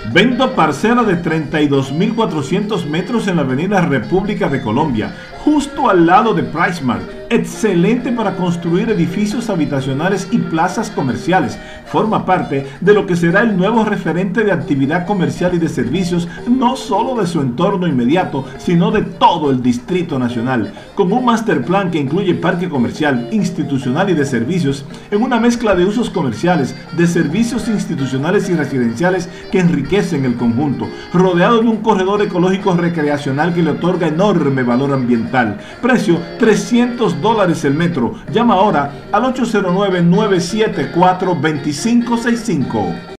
Vendo parcela de 32.400 metros en la avenida República de Colombia, justo al lado de PriceMart. Excelente para construir edificios habitacionales y plazas comerciales. Forma parte de lo que será el nuevo referente de actividad comercial y de servicios, no solo de su entorno inmediato, sino de todo el Distrito Nacional, con un master plan que incluye parque comercial, institucional y de servicios, en una mezcla de usos comerciales, de servicios institucionales y residenciales que enriquecen el conjunto, rodeado de un corredor ecológico recreacional que le otorga enorme valor ambiental. Precio $300 el metro. Llama ahora al 809-974-2565.